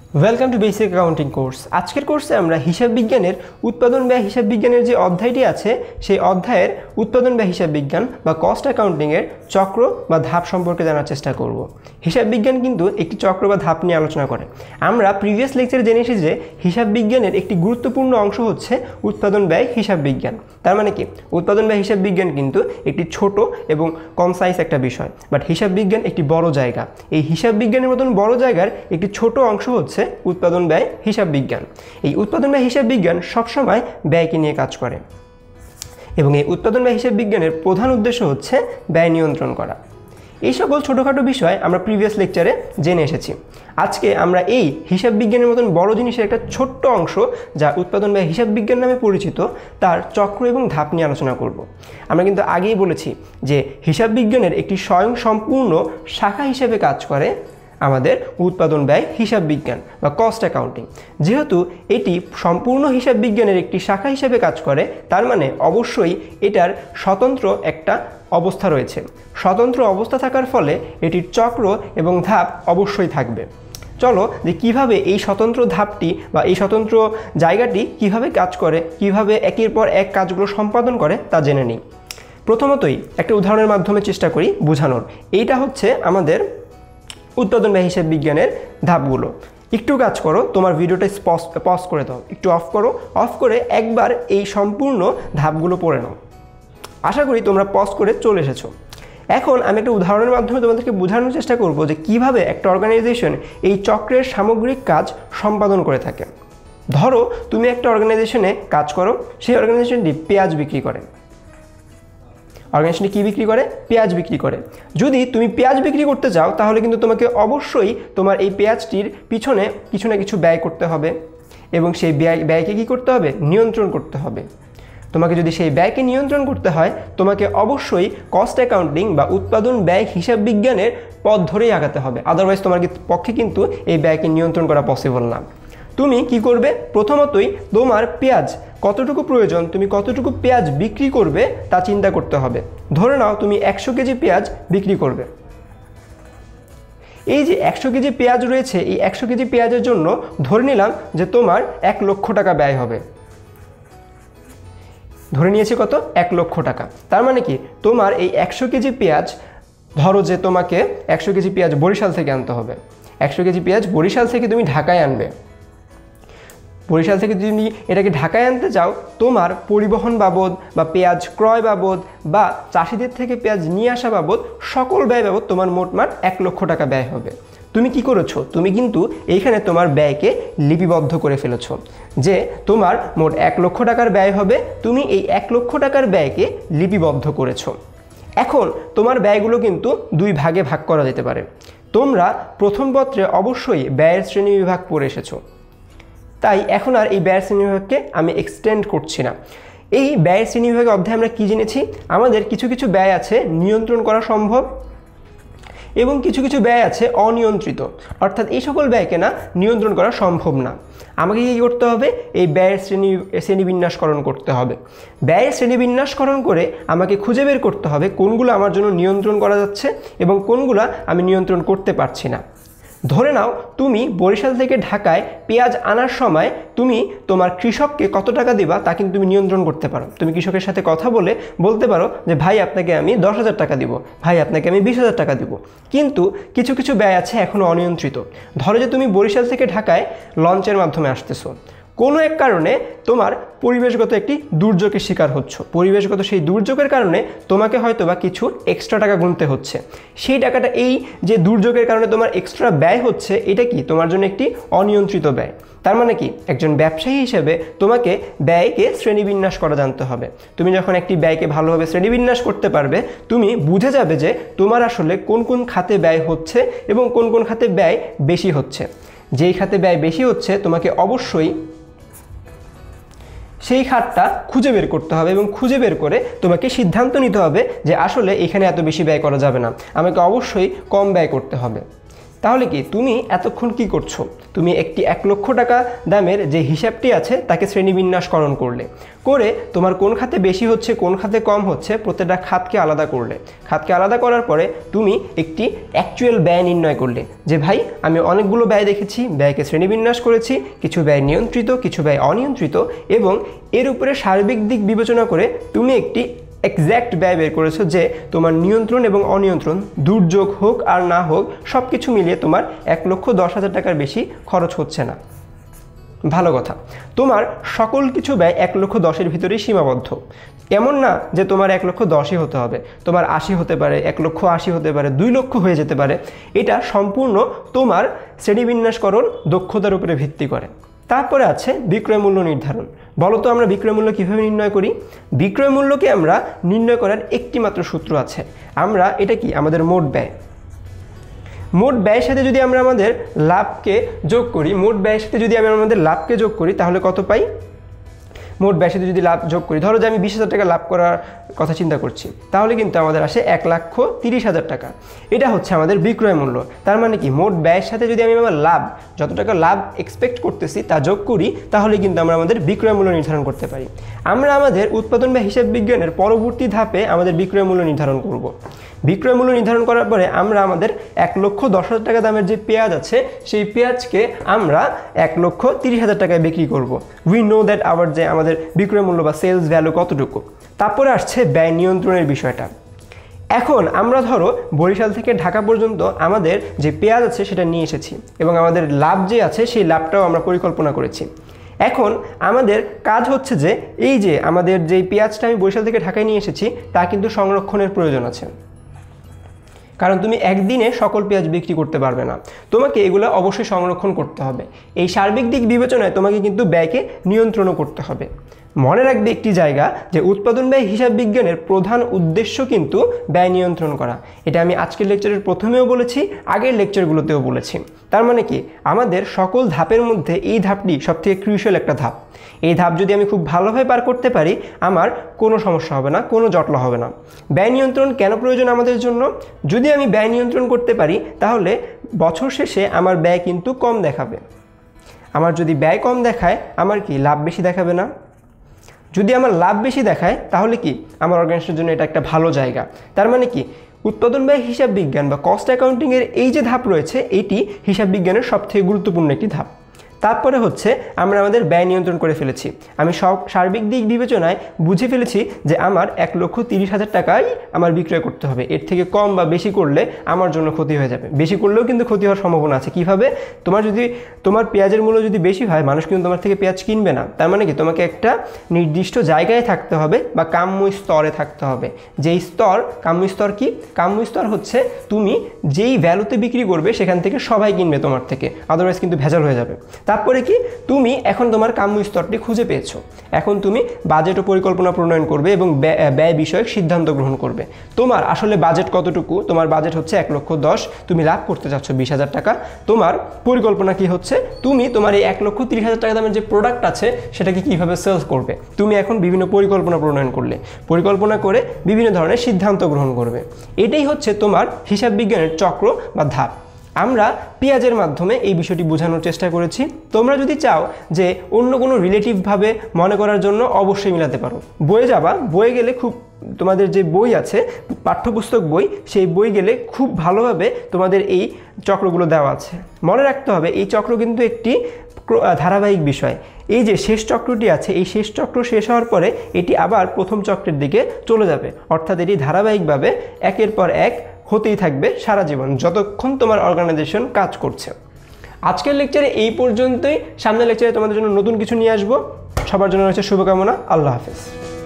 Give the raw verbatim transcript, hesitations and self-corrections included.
Welcome to basic accounting course. আজকের কোর্সে আমরা হিসাব বিজ্ঞানের উৎপাদন ব্যয় হিসাব বিজ্ঞানের যে অধ্যায়টি আছে সেই অধ্যায়ের উৎপাদন ব্যয় হিসাব বিজ্ঞান বা কস্ট অ্যাকাউন্টিংয়ের চক্র বা ধাপ সম্পর্কে জানার চেষ্টা করব। হিসাব বিজ্ঞান কিন্তু একটি চক্র বা ধাপ নিয়ে আলোচনা করে। আমরা প্রিভিয়াস লেকচারে জেনে এসেছি যে হিসাব বিজ্ঞানের একটি গুরুত্বপূর্ণ অংশ হচ্ছে উৎপাদন ব্যয় হিসাব বিজ্ঞান। তার মানে কি, উৎপাদন ব্যয় হিসাব বিজ্ঞান কিন্তু একটি ছোট এবং কনসাইজ একটা বিষয়, বাট হিসাব বিজ্ঞান একটি বড় জায়গা। এই হিসাব বিজ্ঞানের মতন বড় জায়গার একটি ছোট অংশ হচ্ছে উৎপাদন ব্যয় হিসাব বিজ্ঞান। এই উৎপাদন ব্যয় হিসাব বিজ্ঞান সবসময় ব্যয়কে নিয়ে কাজ করে এবং এই উৎপাদন ব্যয় হিসাব বিজ্ঞানের প্রধান উদ্দেশ্য হচ্ছে ব্যয় নিয়ন্ত্রণ করা। এই সকল ছোটোখাটো বিষয় আমরা প্রিভিয়াস লেকচারে জেনে এসেছি। আজকে আমরা এই হিসাব বিজ্ঞানের মতন বড় জিনিসের একটা ছোট্ট অংশ, যা উৎপাদন ব্যয় হিসাব বিজ্ঞান নামে পরিচিত, তার চক্র এবং ধাপ নিয়ে আলোচনা করব। আমরা কিন্তু আগেই বলেছি যে হিসাব বিজ্ঞানের একটি স্বয়ং সম্পূর্ণ শাখা হিসেবে কাজ করে আমাদের উৎপাদন ব্যয় হিসাব বিজ্ঞান বা কস্ট অ্যাকাউন্টিং। যেহেতু এটি সম্পূর্ণ হিসাব বিজ্ঞানের একটি শাখা হিসেবে কাজ করে, তার মানে অবশ্যই এটার স্বতন্ত্র একটা অবস্থা রয়েছে। স্বতন্ত্র অবস্থা থাকার ফলে এটির চক্র এবং ধাপ অবশ্যই থাকবে। চলো যে কিভাবে এই স্বতন্ত্র ধাপটি বা এই স্বতন্ত্র জায়গাটি কিভাবে কাজ করে, কিভাবে একের পর এক কাজগুলো সম্পাদন করে তা জেনে নিই। প্রথমতই একটা উদাহরণের মাধ্যমে চেষ্টা করি বোঝানোর। এইটা হচ্ছে আমাদের উৎপাদন ব্যয় হিসাব বিজ্ঞানের ধাপগুলো। একটু কাজ করো, তোমার ভিডিওটা পজ করে দাও, একটু অফ করো, অফ করে একবার এই সম্পূর্ণ ধাপগুলো পড়ে নাও। আশা করি তোমরা পজ করে চলে এসেছো। এখন আমি একটা উদাহরণের মাধ্যমে তোমাদেরকে বোঝানোর চেষ্টা করব যে কিভাবে একটা অর্গানাইজেশন এই চক্রের সামগ্রিক কাজ সম্পাদন করে থাকে। ধরো তুমি একটা অর্গানাইজেশনে কাজ করো, সেই অর্গানাইজেশনটি পেঁয়াজ বিক্রি করে। অর্গানাইজেশনটি কী বিক্রি করে? পেঁয়াজ বিক্রি করে। যদি তুমি পেঁয়াজ বিক্রি করতে চাও তাহলে কিন্তু তোমাকে অবশ্যই তোমার এই পেঁয়াজটির পিছনে কিছু না কিছু ব্যয় করতে হবে এবং সেই ব্যয় ব্যয়কে কী করতে হবে? নিয়ন্ত্রণ করতে হবে। তোমাকে যদি সেই ব্যয়কে নিয়ন্ত্রণ করতে হয়, তোমাকে অবশ্যই কস্ট অ্যাকাউন্টিং বা উৎপাদন ব্যয় হিসাব বিজ্ঞানের পথ ধরেই আগাতে হবে। আদারওয়াইজ তোমার পক্ষে কিন্তু এই ব্যয়কে নিয়ন্ত্রণ করা পসিবল না। তুমি কি করবে? প্রথমতই তোমার পেঁয়াজ কতটুকু প্রয়োজন, তুমি কতটুকু পেঁয়াজ বিক্রি করবে তা চিন্তা করতে হবে। ধরে নাও তুমি একশো কেজি পেঁয়াজ বিক্রি করবে। এই যে একশো কেজি পেঁয়াজ রয়েছে, এই একশো কেজি পেঁয়াজের জন্য ধরে নিলাম যে তোমার এক লক্ষ টাকা ব্যয় হবে। ধরে নিয়েছি কত? এক লক্ষ টাকা। তার মানে কি, তোমার এই একশো কেজি পেঁয়াজ, ধরো যে তোমাকে একশো কেজি পেঁয়াজ বরিশাল থেকে আনতে হবে। একশো কেজি পেঁয়াজ বরিশাল থেকে তুমি ঢাকায় আনবে। বরিশাল থেকে তুমি এটাকে ঢাকায় আনতে চাও, তোমার পরিবহন বাবদ বা পেঁয়াজ ক্রয় বাবদ বা চাষিদের থেকে পেঁয়াজ নিয়ে আসা বাবদ সকল ব্যয় বাবদ তোমার মোটমাট এক লক্ষ টাকা ব্যয় হবে। তুমি কি করেছো? তুমি কিন্তু এইখানে তোমার ব্যয়কে লিপিবদ্ধ করে ফেলেছো যে তোমার মোট এক লক্ষ টাকার ব্যয় হবে। তুমি এই এক লক্ষ টাকার ব্যয়কে লিপিবদ্ধ করেছো। এখন তোমার ব্যয়গুলো কিন্তু দুই ভাগে ভাগ করা যেতে পারে। তোমরা প্রথম পত্রে অবশ্যই ব্যয়ের শ্রেণী বিভাগ পড়ে এসেছো, তাই এখন আর এই ব্যয়ের শ্রেণীবিভাগকে আমি এক্সটেন্ড করছি না। এই ব্যয়ের শ্রেণীবিভাগের অধ্যায়ে আমরা কী জেনেছি? আমাদের কিছু কিছু ব্যয় আছে নিয়ন্ত্রণ করা সম্ভব এবং কিছু কিছু ব্যয় আছে অনিয়ন্ত্রিত, অর্থাৎ এই সকল ব্যয়কে না নিয়ন্ত্রণ করা সম্ভব না। আমাকে কী করতে হবে? এই ব্যয়ের শ্রেণী শ্রেণীবিন্যাসকরণ করতে হবে। ব্যয়ের শ্রেণীবিন্যাসকরণ করে আমাকে খুঁজে বের করতে হবে কোনগুলো আমার জন্য নিয়ন্ত্রণ করা যাচ্ছে এবং কোনগুলো আমি নিয়ন্ত্রণ করতে পারছি না। ধরে নাও তুমি বরিশাল থেকে ঢাকায় পেঁয়াজ আনার সময় তুমি তোমার কৃষককে কত টাকা দিবা তা কিন্তু তুমি নিয়ন্ত্রণ করতে পারো। তুমি কৃষকের সাথে কথা বলে বলতে পারো যে ভাই আপনাকে আমি দশ হাজার টাকা দিব, ভাই আপনাকে আমি বিশ হাজার টাকা দিব। কিন্তু কিছু কিছু ব্যয় আছে এখনও অনিয়ন্ত্রিত। ধরো যে তুমি বরিশাল থেকে ঢাকায় লঞ্চের মাধ্যমে আসতেছো, কোনো এক কারণে তোমার পরিবেশগত একটি দুর্যোগের শিকার হচ্ছ। পরিবেশগত সেই দুর্যোগের কারণে তোমাকে হয়তো বা কিছু এক্সট্রা টাকা গুনতে হচ্ছে। সেই টাকাটা, এই যে দুর্যোগের কারণে তোমার এক্সট্রা ব্যয় হচ্ছে, এটা কি তোমার জন্য একটি অনিয়ন্ত্রিত ব্যয়। তার মানে কি, একজন ব্যবসায়ী হিসেবে তোমাকে ব্যয়কে শ্রেণীবিন্যাস করা জানতে হবে। তুমি যখন একটি ব্যয়কে ভালোভাবে শ্রেণীবিন্যাস করতে পারবে, তুমি বুঝে যাবে যে তোমার আসলে কোন কোন খাতে ব্যয় হচ্ছে এবং কোন কোন খাতে ব্যয় বেশি হচ্ছে। যেই খাতে ব্যয় বেশি হচ্ছে তোমাকে অবশ্যই সেই খাতটা খুঁজে বের করতে হবে এবং খুঁজে বের করে তোমাকে সিদ্ধান্ত নিতে হবে যে আসলে এখানে এত বেশি ব্যয় করা যাবে না, আমাকে অবশ্যই কম ব্যয় করতে হবে। তাহলে কি তুমি এতক্ষণ কি করছো? তুমি একটি এক লক্ষ টাকা দামের যে হিসাবটি আছে তাকে শ্রেণীবিন্যাসকরণ করলে, করে তোমার কোন খাতে বেশি হচ্ছে কোন খাতে কম হচ্ছে প্রত্যেকটা খাতকে আলাদা করলে। খাতকে আলাদা করার পরে তুমি একটি অ্যাকচুয়াল ব্যয় নির্ণয় করলে যে ভাই আমি অনেকগুলো ব্যয় দেখেছি, ব্যয়কে শ্রেণীবিন্যাস করেছি, কিছু ব্যয় নিয়ন্ত্রিত কিছু ব্যয় অনিয়ন্ত্রিত, এবং এর উপরে সার্বিক দিক বিবেচনা করে তুমি একটি এক্স্যাক্ট ব্যয় বের করেছো যে তোমার নিয়ন্ত্রণ এবং অনিয়ন্ত্রণ দুর্যোগ হোক আর না হোক সব কিছু মিলিয়ে তোমার এক লক্ষ দশ হাজার টাকার বেশি খরচ হচ্ছে না। ভালো কথা, তোমার সকল কিছু ব্যয় এক লক্ষ দশের ভিতরেই সীমাবদ্ধ। এমন না যে তোমার এক লক্ষ দশই হতে হবে, তোমার আশি হতে পারে, এক লক্ষ আশি হতে পারে, দুই লক্ষ হয়ে যেতে পারে। এটা সম্পূর্ণ তোমার শ্রেণীবিন্যাসকরণ দক্ষতার উপরে ভিত্তি করে। তারপরে আছে বিক্রয় মূল্য নির্ধারণ। বলো তো আমরা বিক্রয় মূল্য কীভাবে নির্ণয় করি? বিক্রয় মূল্যকে আমরা নির্ণয় করার একটি মাত্র সূত্র আছে। আমরা এটা কি আমাদের মোট ব্যয়, মোট ব্যয়ের সাথে যদি আমরা আমাদের লাভকে যোগ করি, মোট ব্যয়ের সাথে যদি আমরা আমাদের লাভকে যোগ করি তাহলে কত পাই? মোট ব্যয়ের সাথে যদি লাভ যোগ করি, ধরো যে আমি বিশ হাজার টাকা লাভ করার কথা চিন্তা করছি, তাহলে কিন্তু আমাদের আসে এক লক্ষ তিরিশ হাজার টাকা। এটা হচ্ছে আমাদের বিক্রয় মূল্য। তার মানে কি মোট ব্যয়ের সাথে যদি আমি আমার লাভ যত টাকা লাভ এক্সপেক্ট করতেছি তা যোগ করি তাহলে কিন্তু আমরা আমাদের বিক্রয় মূল্য নির্ধারণ করতে পারি। আমরা আমাদের উৎপাদন বা হিসাব বিজ্ঞানের পরবর্তী ধাপে আমাদের বিক্রয় মূল্য নির্ধারণ করব। বিক্রয় মূল্য নির্ধারণ করার পরে আমরা আমাদের এক লক্ষ দশ হাজার টাকা দামের যে পেঁয়াজ আছে সেই পেঁয়াজকে আমরা এক লক্ষ তিরিশ হাজার টাকায় বিক্রি করব। উই নো দ্যাট আওয়ার যে আমাদের বিক্রয় মূল্য বা সেলস ভ্যালু কতটুকু। তারপরে আসছে ব্যয় নিয়ন্ত্রণের বিষয়টা। এখন আমরা ধরো বরিশাল থেকে ঢাকা পর্যন্ত আমাদের যে পেঁয়াজ আছে সেটা নিয়ে এসেছি এবং আমাদের লাভ যে আছে সেই লাভটাও আমরা পরিকল্পনা করেছি। এখন আমাদের কাজ হচ্ছে যে এই যে আমাদের যেই পেঁয়াজটা আমি বরিশাল থেকে ঢাকায় নিয়ে এসেছি তা কিন্তু সংরক্ষণের প্রয়োজন আছে, কারণ তুমি একদিনে সকল পেঁয়াজ বিক্রি করতে পারবে না, তোমাকে এগুলো অবশ্যই সংরক্ষণ করতে হবে। এই সার্বিক দিক বিবেচনায় তোমাকে কিন্তু ব্যয়কে নিয়ন্ত্রণও করতে হবে। মনে রাখবে একটি জায়গা যে উৎপাদন ব্যয় হিসাব বিজ্ঞানের প্রধান উদ্দেশ্য কিন্তু ব্যয় নিয়ন্ত্রণ করা। এটা আমি আজকের লেকচারের প্রথমেও বলেছি, আগের লেকচারগুলোতেও বলেছি। তার মানে কি আমাদের সকল ধাপের মধ্যে এই ধাপটি সবথেকে ক্রুশিয়াল একটা ধাপ। এই ধাপ যদি আমি খুব ভালোভাবে পার করতে পারি আমার কোনো সমস্যা হবে না, কোনো জটলা হবে না। ব্যয় নিয়ন্ত্রণ কেন প্রয়োজন আমাদের জন্য? যদি আমি ব্যয় নিয়ন্ত্রণ করতে পারি তাহলে বছর শেষে আমার ব্যয় কিন্তু কম দেখাবে। আমার যদি ব্যয় কম দেখায় আমার কি লাভ বেশি দেখাবে না? যদি আমার লাভ বেশি দেখায় তাহলে কি আমার অর্গানাইজেশনের জন্য এটা একটা ভালো জায়গা। তার মানে কি উৎপাদন ব্যয় হিসাব বিজ্ঞান বা কস্ট অ্যাকাউন্টিংয়ের এই যে ধাপ রয়েছে এটি হিসাব বিজ্ঞানের সবথেকে গুরুত্বপূর্ণ একটি ধাপ। তারপরে হচ্ছে আমরা আমাদের ব্যয় নিয়ন্ত্রণ করে ফেলেছি। আমি সব সার্বিক দিক বিবেচনায় বুঝে ফেলেছি যে আমার এক লক্ষ তিরিশ হাজার টাকাই আমার বিক্রয় করতে হবে, এর থেকে কম বা বেশি করলে আমার জন্য ক্ষতি হয়ে যাবে। বেশি করলেও কিন্তু ক্ষতি হওয়ার সম্ভাবনা আছে। কিভাবে? তোমার যদি তোমার পেঁয়াজের মূল্য যদি বেশি হয় মানুষ কিন্তু তোমার থেকে পেঁয়াজ কিনবে না। তার মানে কি তোমাকে একটা নির্দিষ্ট জায়গায় থাকতে হবে বা কাম্য স্তরে থাকতে হবে। যেই স্তর কাম্য স্তর কি? কাম্য স্তর হচ্ছে তুমি যেই ভ্যালুতে বিক্রি করবে সেখান থেকে সবাই কিনবে তোমার থেকে, আদারওয়াইজ কিন্তু ভেজাল হয়ে যাবে। তারপরে কি তুমি এখন তোমার কাম্য স্তরটি খুঁজে পেয়েছো, এখন তুমি বাজেট ও পরিকল্পনা প্রণয়ন করবে এবং ব্যয় বিষয়ক সিদ্ধান্ত গ্রহণ করবে। তোমার আসলে বাজেট কতটুকু? তোমার বাজেট হচ্ছে এক লক্ষ দশ, তুমি লাভ করতে চাচ্ছ বিশ হাজার টাকা। তোমার পরিকল্পনা কি হচ্ছে? তুমি তোমার এই এক লক্ষ তিরিশ হাজার টাকা দামের যে প্রোডাক্ট আছে সেটাকে কীভাবে সেলস করবে তুমি এখন বিভিন্ন পরিকল্পনা প্রণয়ন করলে, পরিকল্পনা করে বিভিন্ন ধরনের সিদ্ধান্ত গ্রহণ করবে। এটাই হচ্ছে তোমার হিসাব বিজ্ঞানের চক্র বা ধাপ। আমরা পেঁয়াজের মাধ্যমে এই বিষয়টি বোঝানোর চেষ্টা করেছি। তোমরা যদি চাও যে অন্য কোনো রিলেটিভভাবে মনে করার জন্য অবশ্যই মিলাতে পারো। বইয়ে যাবা, বইয়ে গেলে খুব তোমাদের যে বই আছে পাঠ্যপুস্তক বই, সেই বই গেলে খুব ভালোভাবে তোমাদের এই চক্রগুলো দেওয়া আছে। মনে রাখতে হবে এই চক্র কিন্তু একটি ধারাবাহিক বিষয়। এই যে শেষ চক্রটি আছে এই শেষ চক্র শেষ হওয়ার পরে এটি আবার প্রথম চক্রের দিকে চলে যাবে, অর্থাৎ এটি ধারাবাহিকভাবে একের পর এক হতেই থাকবে সারা জীবন যতক্ষণ তোমার অর্গানাইজেশন কাজ করছে। আজকের লেকচারে এই পর্যন্তই। সামনের লেকচারে তোমাদের জন্য নতুন কিছু নিয়ে আসবো। সবার জন্য রয়েছে শুভকামনা। আল্লাহ হাফেজ।